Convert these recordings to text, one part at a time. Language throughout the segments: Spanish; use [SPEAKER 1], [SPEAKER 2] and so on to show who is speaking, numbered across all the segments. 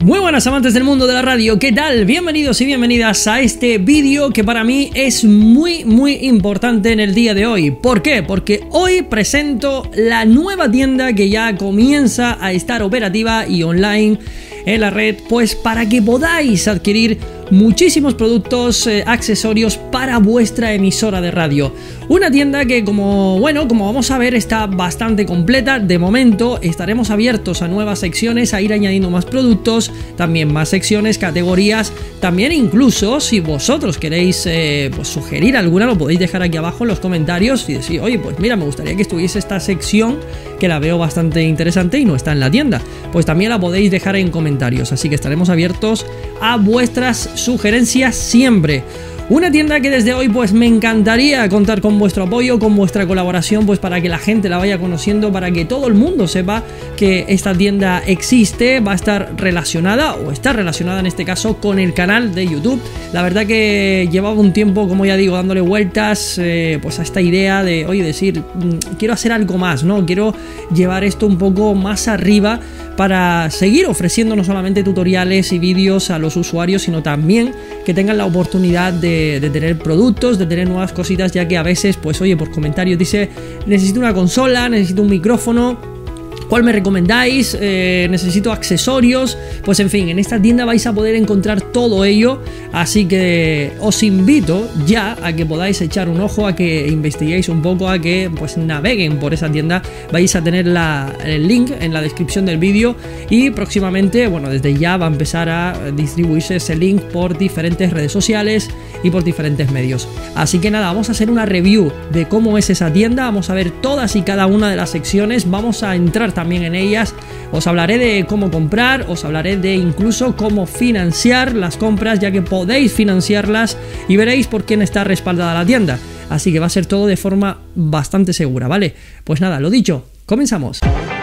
[SPEAKER 1] Muy buenas amantes del mundo de la radio, ¿qué tal? Bienvenidos y bienvenidas a este vídeo que para mí es muy importante en el día de hoy. ¿Por qué? Porque hoy presento la nueva tienda que ya comienza a estar operativa y online en la red, pues para que podáis adquirir muchísimos productos, accesorios para vuestra emisora de radio. Una tienda que como vamos a ver está bastante completa. De momento estaremos abiertos a nuevas secciones, a ir añadiendo más productos, también más secciones, categorías. También incluso si vosotros queréis pues sugerir alguna, lo podéis dejar aquí abajo en los comentarios y decir, oye, pues mira, me gustaría que estuviese esta sección que la veo bastante interesante y no está en la tienda. Pues también la podéis dejar en comentarios, así que estaremos abiertos a vuestras sugerencias siempre. Una tienda que desde hoy pues me encantaría contar con vuestro apoyo, con vuestra colaboración, pues para que la gente la vaya conociendo, para que todo el mundo sepa que esta tienda existe, va a estar relacionada o está relacionada en este caso con el canal de YouTube. La verdad que llevaba un tiempo, como ya digo, dándole vueltas pues a esta idea de, oye, decir, quiero hacer algo más, ¿no? Quiero llevar esto un poco más arriba para seguir ofreciendo no solamente tutoriales y vídeos a los usuarios, sino también que tengan la oportunidad de tener productos, de tener nuevas cositas, ya que a veces, pues oye, por comentarios dice, necesito una consola, necesito un micrófono, ¿cuál me recomendáis? Necesito accesorios. Pues en fin, en esta tienda vais a poder encontrar todo ello. Así que os invito ya a que podáis echar un ojo, a que investiguéis un poco, a que pues naveguen por esa tienda. Vais a tener el link en la descripción del vídeo. Y próximamente, bueno, desde ya va a empezar a distribuirse ese link por diferentes redes sociales y por diferentes medios. Así que nada, vamos a hacer una review de cómo es esa tienda. Vamos a ver todas y cada una de las secciones. Vamos a entrar también en ellas, os hablaré de cómo comprar, os hablaré de incluso cómo financiar las compras, ya que podéis financiarlas y veréis por quién está respaldada la tienda. Así que va a ser todo de forma bastante segura, ¿vale? Pues nada, lo dicho, comenzamos.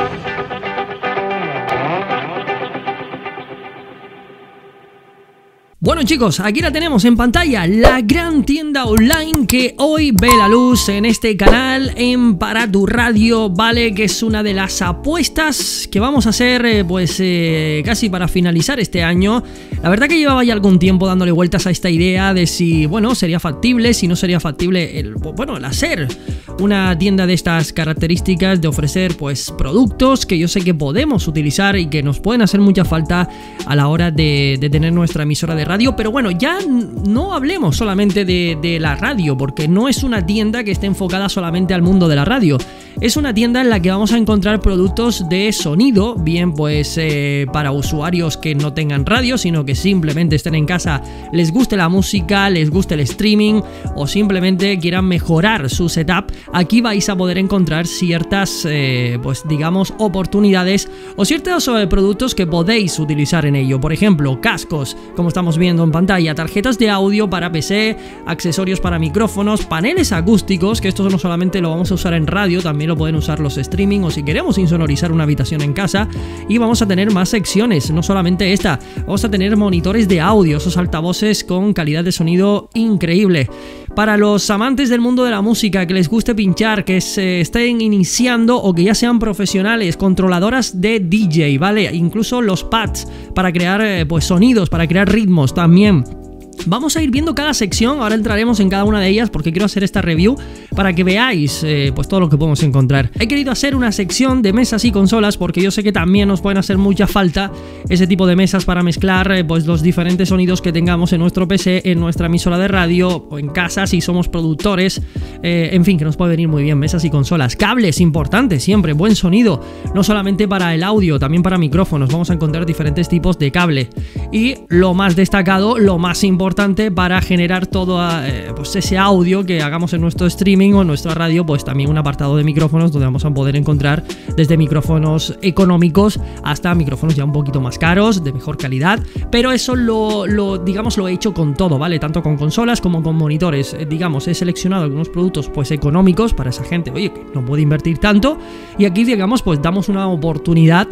[SPEAKER 1] Bueno chicos, aquí la tenemos en pantalla, la gran tienda online que hoy ve la luz en este canal, en Para Tu Radio, ¿vale? Que es una de las apuestas que vamos a hacer casi para finalizar este año. La verdad que llevaba ya algún tiempo dándole vueltas a esta idea de si, bueno, sería factible, si no sería factible el hacer una tienda de estas características, de ofrecer pues productos que yo sé que podemos utilizar y que nos pueden hacer mucha falta a la hora de tener nuestra emisora de radio. Pero bueno, ya no hablemos solamente de la radio, porque no es una tienda que esté enfocada solamente al mundo de la radio. Es una tienda en la que vamos a encontrar productos de sonido, bien pues para usuarios que no tengan radio, sino que simplemente estén en casa, les guste la música, les guste el streaming o simplemente quieran mejorar su setup. Aquí vais a poder encontrar ciertas oportunidades o ciertos productos que podéis utilizar en ello. Por ejemplo, cascos, como estamos viendo en pantalla, tarjetas de audio para PC, accesorios para micrófonos, paneles acústicos, que esto no solamente lo vamos a usar en radio, también lo pueden usar los streaming o si queremos insonorizar una habitación en casa. Y vamos a tener más secciones, no solamente esta, vamos a tener monitores de audio, esos altavoces con calidad de sonido increíble. Para los amantes del mundo de la música, que les guste pinchar, que se estén iniciando o que ya sean profesionales, controladoras de DJ, ¿vale? Incluso los pads para crear sonidos, para crear ritmos también. Vamos a ir viendo cada sección, ahora entraremos en cada una de ellas porque quiero hacer esta review para que veáis pues todo lo que podemos encontrar. He querido hacer una sección de mesas y consolas porque yo sé que también nos pueden hacer mucha falta ese tipo de mesas para mezclar pues los diferentes sonidos que tengamos en nuestro PC, en nuestra emisora de radio o en casa si somos productores, en fin, que nos puede venir muy bien mesas y consolas. Cables, importante siempre, buen sonido, no solamente para el audio, también para micrófonos, vamos a encontrar diferentes tipos de cable. Y lo más destacado, lo más importante para generar todo pues ese audio que hagamos en nuestro streaming o en nuestra radio, pues también un apartado de micrófonos donde vamos a poder encontrar desde micrófonos económicos hasta micrófonos ya un poquito más caros, de mejor calidad, pero eso lo he hecho con todo, ¿vale? Tanto con consolas como con monitores. Digamos, he seleccionado algunos productos pues económicos para esa gente, oye, que no puede invertir tanto, y aquí digamos pues damos una oportunidad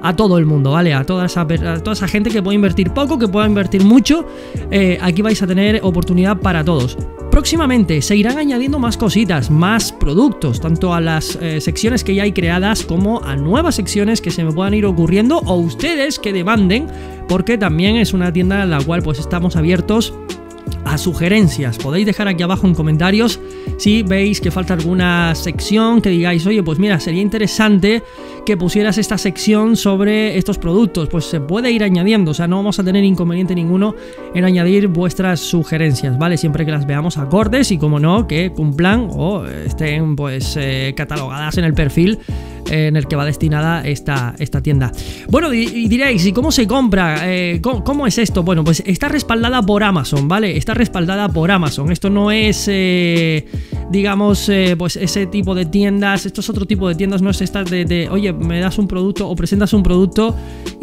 [SPEAKER 1] a todo el mundo, ¿vale? A toda esa gente que puede invertir poco, que pueda invertir mucho. Aquí vais a tener oportunidad para todos. Próximamente se irán añadiendo más cositas, más productos, tanto a las secciones que ya hay creadas como a nuevas secciones que se me puedan ir ocurriendo o ustedes que demanden, porque también es una tienda en la cual pues estamos abiertos a sugerencias. Podéis dejar aquí abajo en comentarios si veis que falta alguna sección, que digáis, oye, pues mira, sería interesante que pusieras esta sección sobre estos productos. Pues se puede ir añadiendo, o sea, no vamos a tener inconveniente ninguno en añadir vuestras sugerencias, ¿vale? Siempre que las veamos acordes y, como no, que cumplan o estén pues catalogadas en el perfil en el que va destinada esta tienda. Bueno, y diréis, ¿y cómo se compra? ¿Cómo es esto? Bueno, pues está respaldada por Amazon, ¿vale? Está respaldada por Amazon. Esto no es, digamos, pues ese tipo de tiendas. Esto es otro tipo de tiendas, no es esta de oye, me das un producto o presentas un producto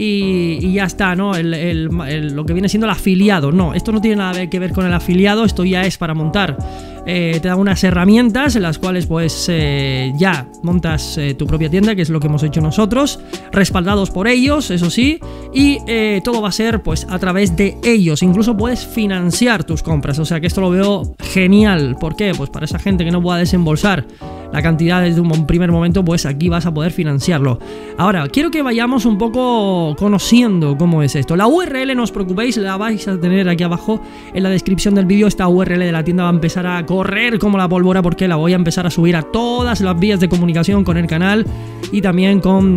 [SPEAKER 1] y ya está, ¿no? Lo que viene siendo el afiliado. No, esto no tiene nada que ver con el afiliado. Esto ya es para montar. Te da unas herramientas en las cuales pues ya montas tu propia tienda, que es lo que hemos hecho nosotros, respaldados por ellos, eso sí, y todo va a ser pues a través de ellos. Incluso puedes financiar tus compras, o sea que esto lo veo genial. ¿Por qué? Pues para esa gente que no pueda desembolsar la cantidad desde un primer momento, pues aquí vas a poder financiarlo. Ahora, quiero que vayamos un poco conociendo cómo es esto. La URL, no os preocupéis, la vais a tener aquí abajo en la descripción del vídeo. Esta URL de la tienda va a empezar a correr como la pólvora, porque la voy a empezar a subir a todas las vías de comunicación con el canal y también con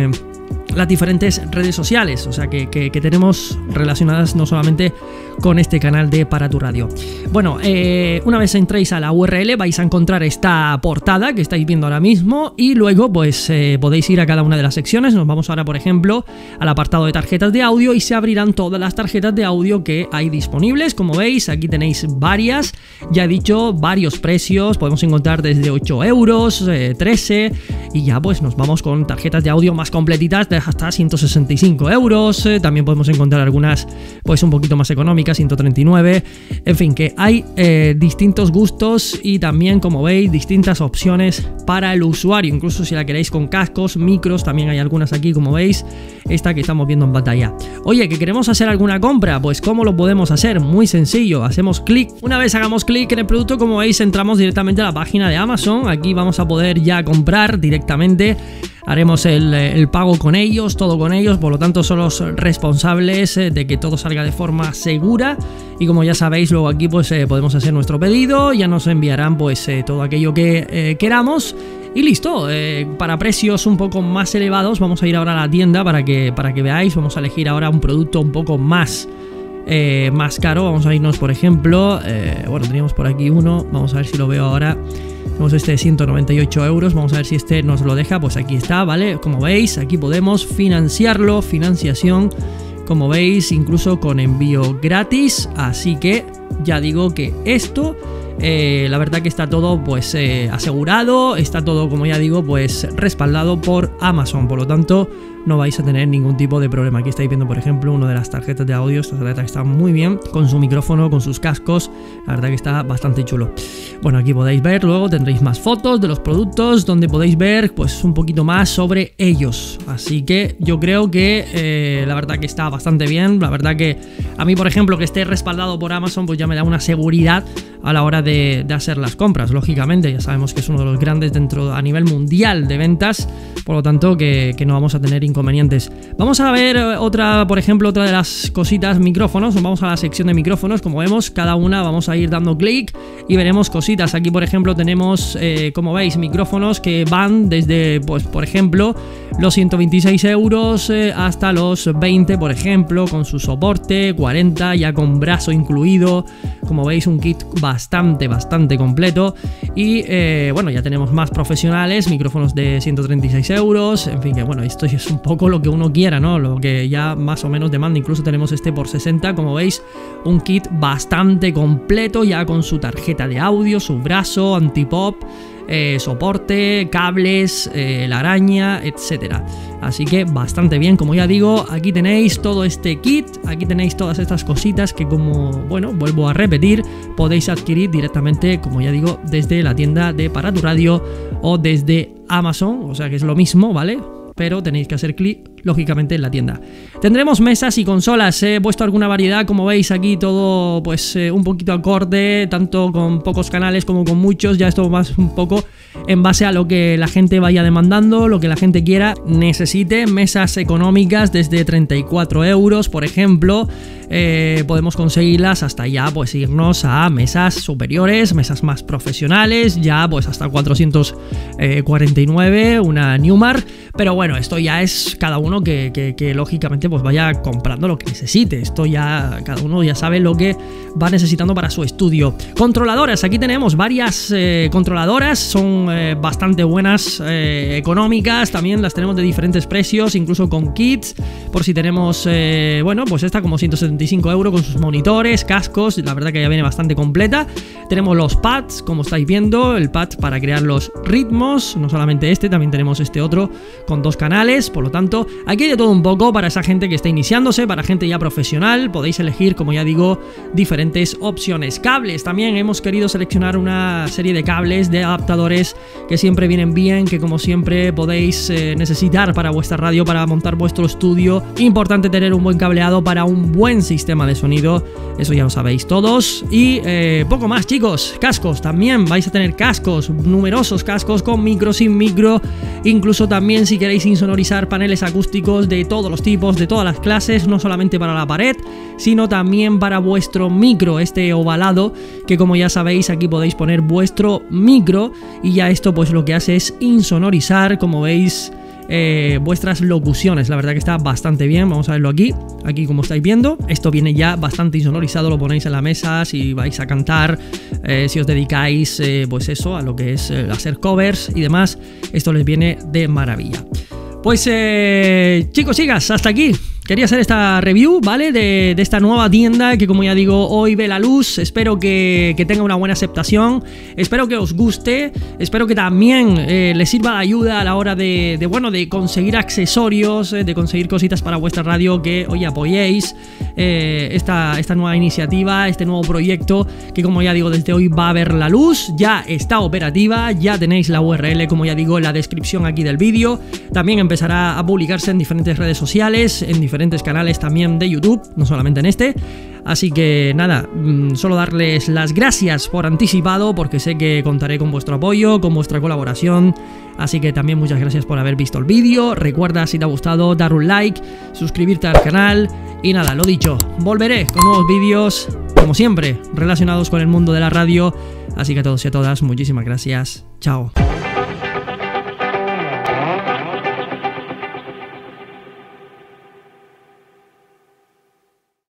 [SPEAKER 1] las diferentes redes sociales, o sea que tenemos relacionadas no solamente con este canal de Para Tu Radio. Bueno, una vez entréis a la URL vais a encontrar esta portada que estáis viendo ahora mismo y luego pues podéis ir a cada una de las secciones. Nos vamos ahora, por ejemplo, al apartado de tarjetas de audio y se abrirán todas las tarjetas de audio que hay disponibles. Como veis, aquí tenéis varias, ya he dicho, varios precios, podemos encontrar desde 8 euros, 13, y ya pues nos vamos con tarjetas de audio más completitas de hasta 165 euros, también podemos encontrar algunas pues un poquito más económicas, 139, en fin, que hay distintos gustos y también, como veis, distintas opciones para el usuario, incluso si la queréis con cascos, micros, también hay algunas aquí, como veis, esta que estamos viendo en pantalla. Oye, ¿que queremos hacer alguna compra? Pues ¿cómo lo podemos hacer? Muy sencillo, hacemos clic. Una vez hagamos clic en el producto, como veis, entramos directamente a la página de Amazon. Aquí vamos a poder ya comprar directamente. Haremos el pago con ellos, todo con ellos, por lo tanto son los responsables de que todo salga de forma segura. Y como ya sabéis, luego aquí pues podemos hacer nuestro pedido, ya nos enviarán pues todo aquello que queramos. Y listo, para precios un poco más elevados vamos a ir ahora a la tienda para que veáis. Vamos a elegir ahora un producto un poco más caro. Vamos a irnos, por ejemplo, bueno, teníamos por aquí uno, vamos a ver si lo veo ahora. Tenemos este de 198 euros, vamos a ver si este nos lo deja. Pues aquí está, ¿vale? Como veis, aquí podemos financiarlo, financiación, como veis, incluso con envío gratis. Así que ya digo que esto, la verdad que está todo pues asegurado, está todo, como ya digo, pues respaldado por Amazon, por lo tanto no vais a tener ningún tipo de problema. Aquí estáis viendo, por ejemplo, una de las tarjetas de audio. Esta tarjeta está muy bien, con su micrófono, con sus cascos, la verdad que está bastante chulo. Bueno, aquí podéis ver, luego tendréis más fotos de los productos, donde podéis ver pues un poquito más sobre ellos. Así que yo creo que la verdad que está bastante bien. La verdad que a mí, por ejemplo, que esté respaldado por Amazon, pues ya me da una seguridad a la hora de hacer las compras. Lógicamente, ya sabemos que es uno de los grandes a nivel mundial de ventas, por lo tanto que no vamos a tener inconvenientes. Vamos a ver otra, por ejemplo, otra de las cositas, micrófonos. Vamos a la sección de micrófonos. Como vemos, cada una vamos a ir dando clic y veremos cositas. Aquí, por ejemplo, tenemos, como veis, micrófonos que van desde, pues, por ejemplo, los 126 euros hasta los 20, por ejemplo, con su soporte, 40 ya con brazo incluido. Como veis, un kit bastante completo. Y bueno, ya tenemos más profesionales, micrófonos de 136 euros. En fin, que bueno, esto es un poco lo que uno quiera, ¿no? Lo que ya más o menos demanda. Incluso tenemos este por 60, como veis, un kit bastante completo, ya con su tarjeta de audio, su brazo, antipop, soporte, cables, la araña, etcétera. Así que bastante bien, como ya digo, aquí tenéis todo este kit, aquí tenéis todas estas cositas que, como, bueno, vuelvo a repetir, podéis adquirir directamente, como ya digo, desde la tienda de Para Tu Radio o desde Amazon, o sea que es lo mismo, ¿vale? Pero tenéis que hacer clic lógicamente en la tienda. Tendremos mesas y consolas, he puesto alguna variedad, como veis aquí todo pues un poquito acorde, tanto con pocos canales como con muchos, ya esto va un poco en base a lo que la gente vaya demandando, lo que la gente quiera, necesite. Mesas económicas desde 34 euros, por ejemplo, podemos conseguirlas hasta ya pues irnos a mesas superiores, mesas más profesionales, ya pues hasta 449, una Newmar, pero bueno, esto ya es cada uno que lógicamente pues vaya comprando lo que necesite. Esto ya cada uno ya sabe lo que va necesitando para su estudio. Controladoras, aquí tenemos varias controladoras, son bastante buenas, económicas, también las tenemos de diferentes precios, incluso con kits, por si tenemos, bueno, pues esta como 175 euros con sus monitores, cascos, la verdad que ya viene bastante completa. Tenemos los pads, como estáis viendo, el pad para crear los ritmos, no solamente este, también tenemos este otro con 2 canales, por lo tanto, aquí hay de todo un poco para esa gente que está iniciándose, para gente ya profesional, podéis elegir, como ya digo, diferentes opciones. Cables, también hemos querido seleccionar una serie de cables, de adaptadores que siempre vienen bien, que como siempre podéis necesitar para vuestra radio, para montar vuestro estudio. Importante tener un buen cableado para un buen sistema de sonido, eso ya lo sabéis todos. Y poco más, chicos. Cascos, también vais a tener cascos, numerosos cascos con micro, sin micro, incluso también si queréis insonorizar paneles acústicos de todos los tipos, de todas las clases, no solamente para la pared, sino también para vuestro micro, este ovalado, que como ya sabéis aquí podéis poner vuestro micro y ya esto pues lo que hace es insonorizar, como veis, vuestras locuciones. La verdad que está bastante bien. Vamos a verlo aquí como estáis viendo, esto viene ya bastante insonorizado, lo ponéis en la mesa si vais a cantar, si os dedicáis pues eso, a lo que es hacer covers y demás, esto les viene de maravilla. Pues chicos, chicas, hasta aquí quería hacer esta review, ¿vale? De esta nueva tienda que, como ya digo, hoy ve la luz. Espero que tenga una buena aceptación, espero que os guste, espero que también les sirva de ayuda a la hora de conseguir accesorios, de conseguir cositas para vuestra radio, que hoy apoyéis esta nueva iniciativa, este nuevo proyecto que, como ya digo, desde hoy va a ver la luz, ya está operativa, ya tenéis la URL, como ya digo, en la descripción aquí del vídeo. También empezará a publicarse en diferentes redes sociales, en diferentes canales también de YouTube, no solamente en este. Así que nada, solo darles las gracias por anticipado, porque sé que contaré con vuestro apoyo, con vuestra colaboración. Así que también muchas gracias por haber visto el vídeo. Recuerda, si te ha gustado, dar un like, suscribirte al canal. Y nada, lo dicho, volveré con nuevos vídeos, como siempre, relacionados con el mundo de la radio. Así que a todos y a todas, muchísimas gracias. Chao.